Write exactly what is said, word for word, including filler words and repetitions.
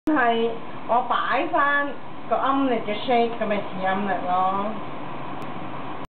係我擺翻個音力嘅 shake 咁咪似音力咯。